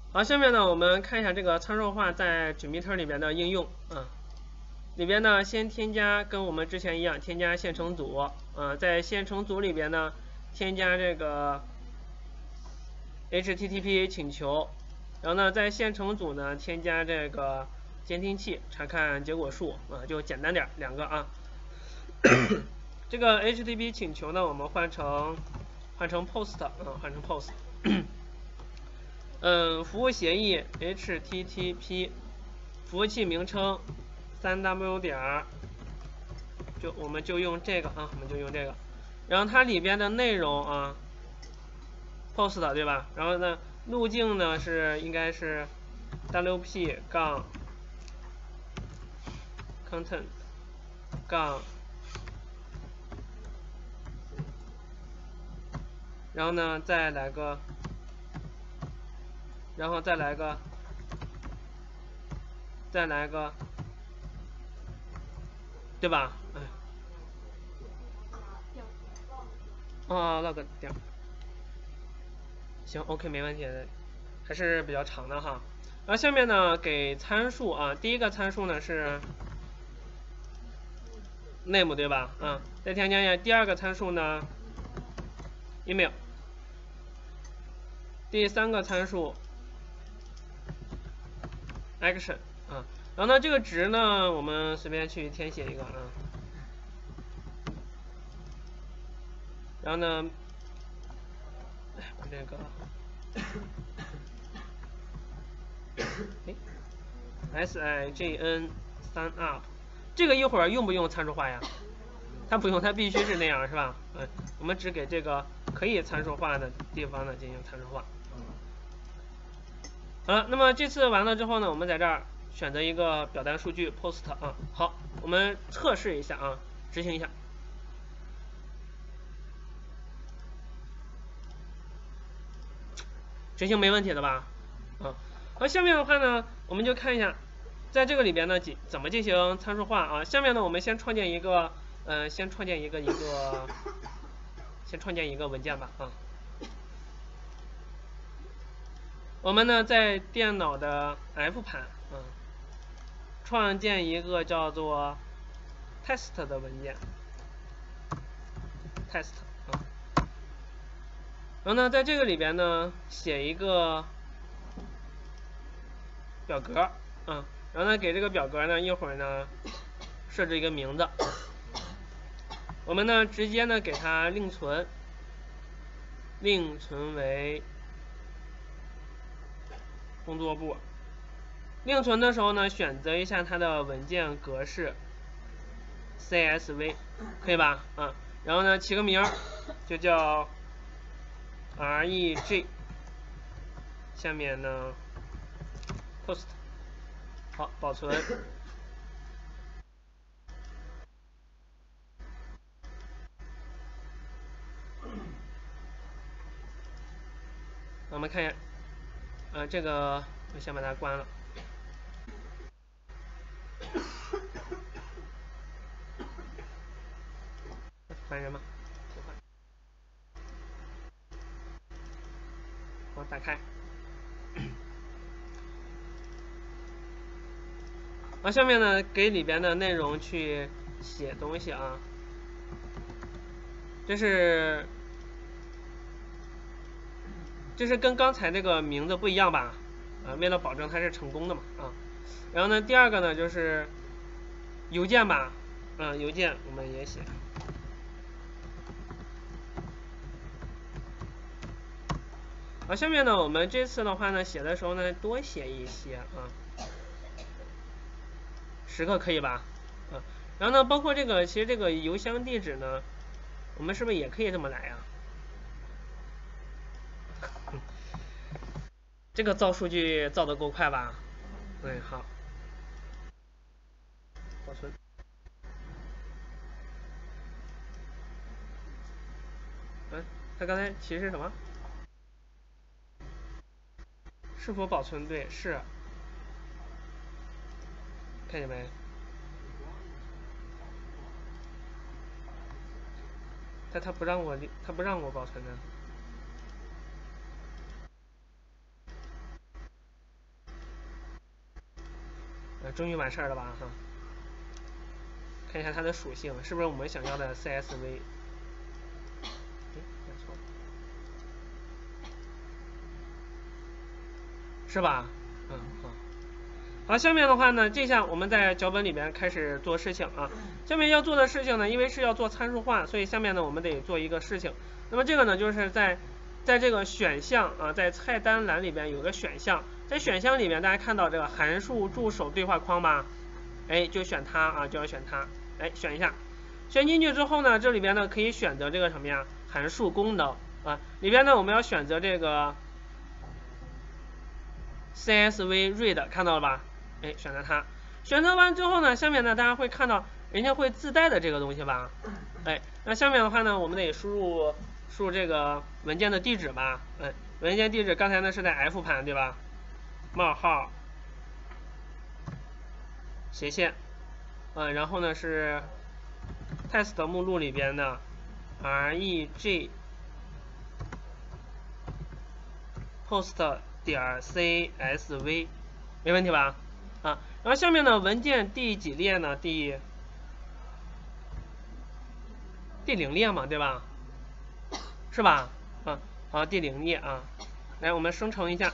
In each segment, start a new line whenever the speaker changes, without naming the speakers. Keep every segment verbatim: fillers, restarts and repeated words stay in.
好，下面呢，我们看一下这个参数化在 Jmeter 里边的应用啊。里边呢，先添加跟我们之前一样，添加线程组啊，在线程组里边呢，添加这个 H T T P 请求，然后呢，在线程组呢，添加这个监听器查看结果数啊，就简单点两个啊。这个 H T T P 请求呢，我们换成换成 post 啊，换成 post。嗯，服务协议 H T T P 服务器名称 三 W 点，就我们就用这个啊，我们就用这个。然后它里边的内容啊 ，post 对吧？然后呢，路径呢是应该是 W P 杠 content 杠，然后呢再来个。然后再来个，再来个，对吧？哎，哦 ，log 点，行 ，OK， 没问题的，还是比较长的哈。然后下面呢，给参数啊，第一个参数呢是 name 对吧？嗯，再添加一下第二个参数呢 email， 第三个参数 action 啊，然后呢这个值呢我们随便去填写一个啊，然后呢，把这个。S I G N 三 up， 这个一会儿用不用参数化呀？它不用，它必须是那样，是吧？嗯，我们只给这个可以参数化的地方呢进行参数化。好了，那么这次完了之后呢，我们在这儿选择一个表单数据 post 啊。好，我们测试一下啊，执行一下。执行没问题的吧？啊，好，下面的话呢，我们就看一下，在这个里边呢，怎怎么进行参数化啊？下面呢，我们先创建一个，嗯、呃，先创建一个一个，先创建一个文件吧啊。我们呢，在电脑的 F 盘啊，创建一个叫做 test 的文件 ，test 啊。然后呢，在这个里边呢，写一个表格啊，然后呢，给这个表格呢，一会儿呢，设置一个名字。我们呢，直接呢，给它另存，另存为工作簿。另存的时候呢，选择一下它的文件格式 C S V， 可以吧？啊，然后呢，起个名儿，就叫 reg， 下面呢 post， 好，保存。我们看一下，呃，这个我先把它关了。烦人吗？不烦。我打开。啊，下面呢，给里边的内容去写东西啊。这是，这是跟刚才这个名字不一样吧？啊，为了保证它是成功的嘛啊。然后呢，第二个呢就是邮件吧，嗯、啊，邮件我们也写。好，下面呢，我们这次的话呢，写的时候呢，多写一些啊，十个可以吧？啊，然后呢，包括这个，其实这个邮箱地址呢，我们是不是也可以这么来呀、啊？这个造数据造的够快吧？对，好，保存。嗯，他刚才提示什么？是否保存对？是。看见没？他他不让我他不让我保存的。 终于完事儿了吧哈。看一下它的属性是不是我们想要的 C S V。哎，点错了。是吧？嗯，好。好，下面的话呢，这下我们在脚本里边开始做事情啊。下面要做的事情呢，因为是要做参数化，所以下面呢我们得做一个事情。那么这个呢，就是在在这个选项啊，在菜单栏里边有个选项，在选项里面大家看到这个函数助手对话框吧？哎，就选它啊，就要选它。哎，选一下。选进去之后呢，这里边呢可以选择这个什么呀？函数功能啊，里边呢我们要选择这个 C S V read， 看到了吧？哎，选择它。选择完之后呢，下面呢大家会看到人家会自带的这个东西吧？哎，那下面的话呢，我们得输入输入这个文件的地址吧？哎，文件地址刚才呢是在 F 盘对吧？冒号斜线，嗯，然后呢是 test 目录里边的 reg post 点 csv， 没问题吧？啊，然后下面呢文件第几列呢？第第零列嘛，对吧？是吧？啊，好，第零列啊，来我们生成一下，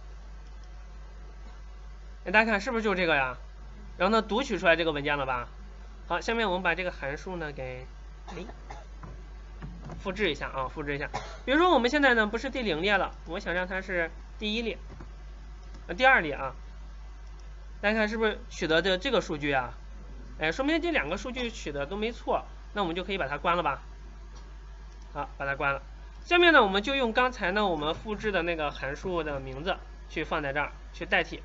哎，大家看是不是就是这个呀？然后呢读取出来这个文件了吧？好，下面我们把这个函数呢给哎复制一下啊，复制一下。比如说我们现在呢不是第零列了，我想让它是第一列，呃第二列啊。大家看是不是取得的这个数据啊？哎，说明这两个数据取得都没错，那我们就可以把它关了吧？好，把它关了。下面呢，我们就用刚才呢我们复制的那个函数的名字去放在这儿，去代替。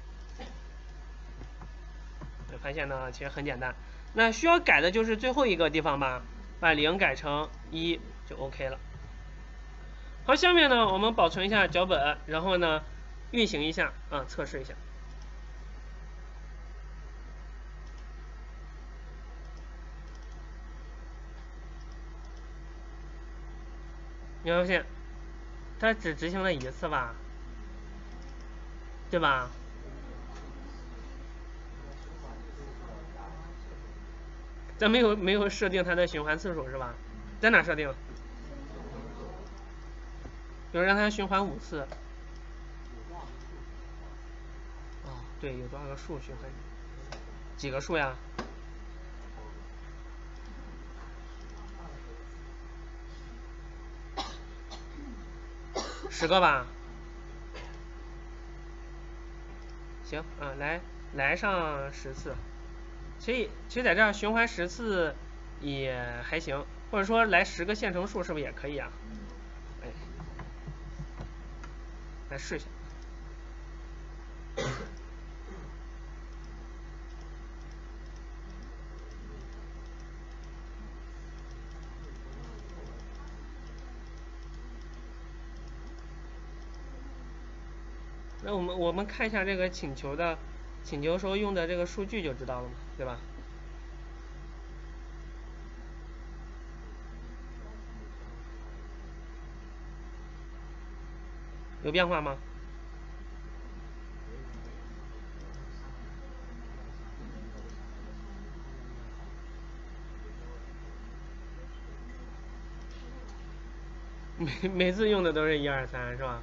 会发现呢，其实很简单。那需要改的就是最后一个地方吧，把零改成一就 OK 了。好，下面呢我们保存一下脚本，然后呢运行一下啊，测试一下。你会发现，它只执行了一次吧，对吧？咱没有没有设定它的循环次数是吧？在哪设定？比如让它循环五次。哦，对，有多少个数循环？几个数呀？十个吧。行啊，来来上十次。所以其实在这儿循环十次也还行，或者说来十个线程数是不是也可以啊？哎，来试一下。那我们我们看一下这个请求的请求时候用的这个数据就知道了嘛，对吧？有变化吗？每每次用的都是一二三是吧？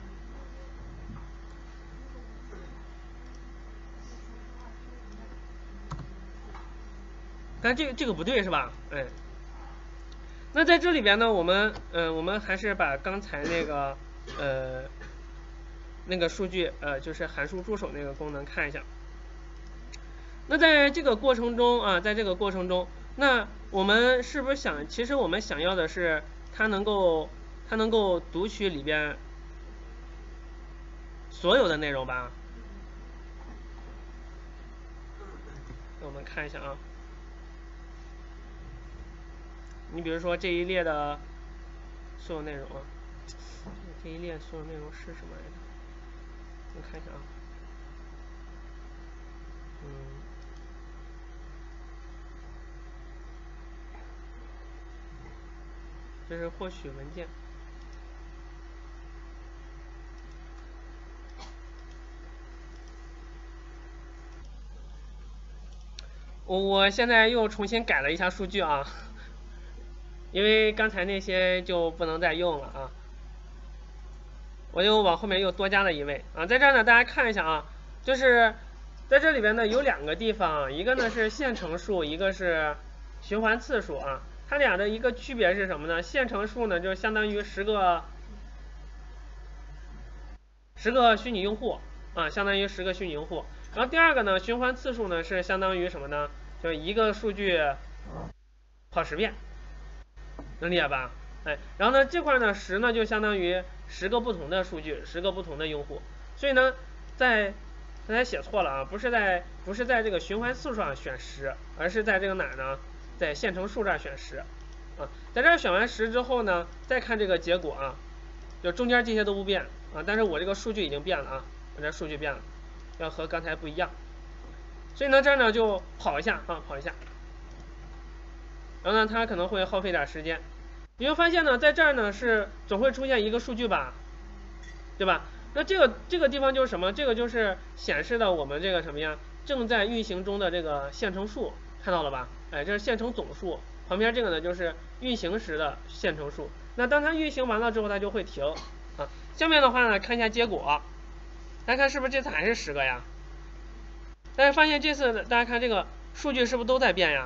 但这个这个不对是吧？哎，那在这里边呢，我们呃我们还是把刚才那个呃那个数据呃就是函数助手那个功能看一下。那在这个过程中啊，在这个过程中，那我们是不是想，其实我们想要的是它能够它能够读取里边所有的内容吧？那我们看一下啊。你比如说这一列的所有内容啊，这一列所有内容是什么来着？我看一下啊，嗯，这是获取文件。 我我现在又重新改了一下数据啊，因为刚才那些就不能再用了啊。我又往后面又多加了一位啊，在这儿呢，大家看一下啊，就是在这里边呢有两个地方，一个呢是线程数，一个是循环次数啊。它俩的一个区别是什么呢？线程数呢就相当于十个十个虚拟用户啊，相当于十个虚拟用户。然后第二个呢，循环次数呢是相当于什么呢？就是一个数据跑十遍，能理解吧？哎，然后呢这块呢十呢就相当于十个不同的数据，十个不同的用户。所以呢，在刚才写错了啊，不是在不是在这个循环次数上选十，而是在这个哪儿呢？在线程数这儿选十啊。在这儿选完十之后呢，再看这个结果啊，就中间这些都不变啊，但是我这个数据已经变了啊，我这数据变了，要和刚才不一样。所以呢这儿呢就跑一下啊，跑一下，然后呢它可能会耗费点时间。你会发现呢，在这儿呢是总会出现一个数据吧，对吧？那这个这个地方就是什么？这个就是显示的我们这个什么呀？正在运行中的这个线程数，看到了吧？哎，这是线程总数，旁边这个呢就是运行时的线程数。那当它运行完了之后，它就会停啊。下面的话呢，看一下结果，大家看是不是这次还是十个呀？大家发现这次大家看这个数据是不是都在变呀？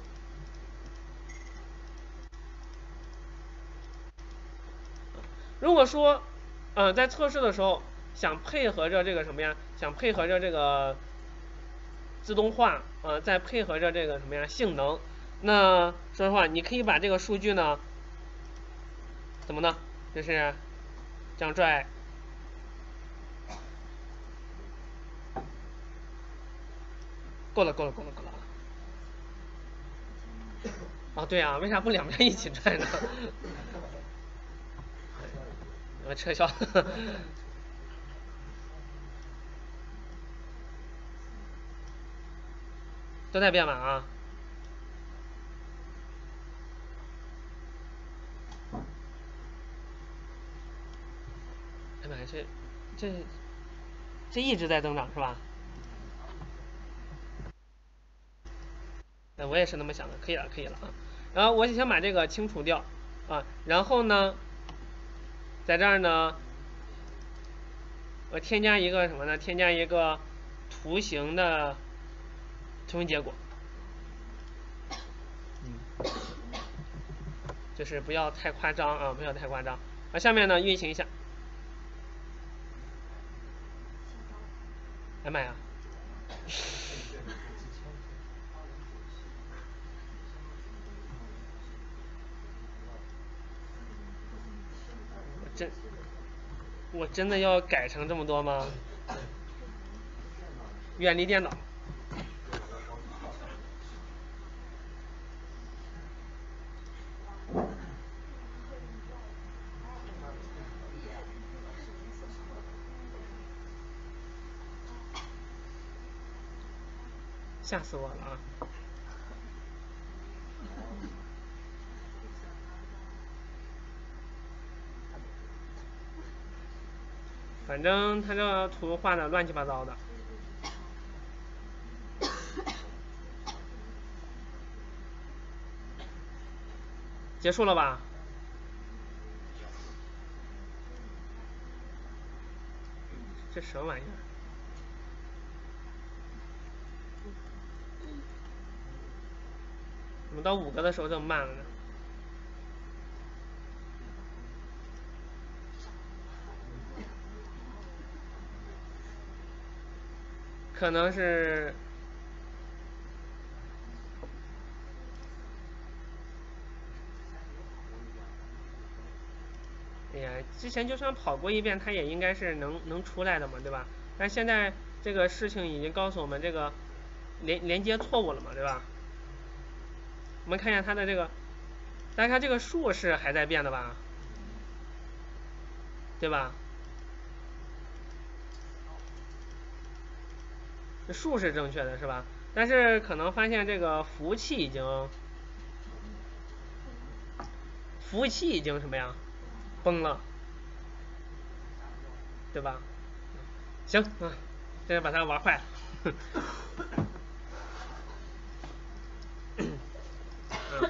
如果说，呃，在测试的时候想配合着这个什么呀？想配合着这个自动化，呃，再配合着这个什么呀性能，那说实话，你可以把这个数据呢，怎么呢？就是这样拽，够了，够了，够了，够了。哦，对啊，为啥不两边一起拽呢？我撤销。都在编码啊。哎妈呀，这这这一直在增长是吧？哎，我也是那么想的，可以了，可以了啊。然后我想把这个清除掉啊，然后呢，在这儿呢，我添加一个什么呢？添加一个图形的图形结果，嗯，就是不要太夸张啊，不要太夸张。啊，下面呢运行一下，哎妈呀！我真我真的要改成这么多吗？远离电脑。吓死我了啊！反正他这图画的乱七八糟的。结束了吧？这什么玩意儿？怎么到五个的时候这么慢了呢？可能是，哎呀，之前就算跑过一遍，它也应该是能能出来的嘛，对吧？但现在这个事情已经告诉我们这个连连接错误了嘛，对吧？我们看一下它的这个，大家看这个数是还在变的吧？对吧？这数是正确的，是吧？但是可能发现这个服务器已经，服务器已经什么呀？崩了，对吧？行，嗯，现在把它玩坏了。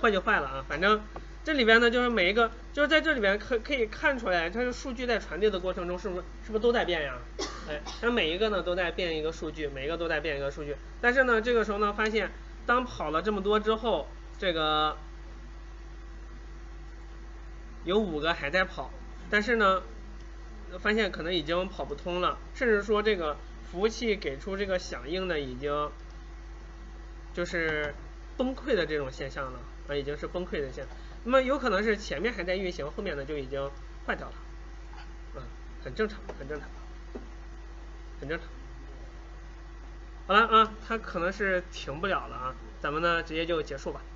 坏就坏了啊，反正这里边呢就是每一个就是在这里边可可以看出来，它是数据在传递的过程中是不是是不是都在变呀？哎，它每一个呢都在变一个数据，每一个都在变一个数据。但是呢这个时候呢发现，当跑了这么多之后，这个有五个还在跑，但是呢发现可能已经跑不通了，甚至说这个服务器给出这个响应呢已经就是崩溃的这种现象了啊，已经是崩溃的现象。那么有可能是前面还在运行，后面呢就已经坏掉了，啊，很正常，很正常，很正常。好了啊，它可能是停不了了啊，咱们呢直接就结束吧。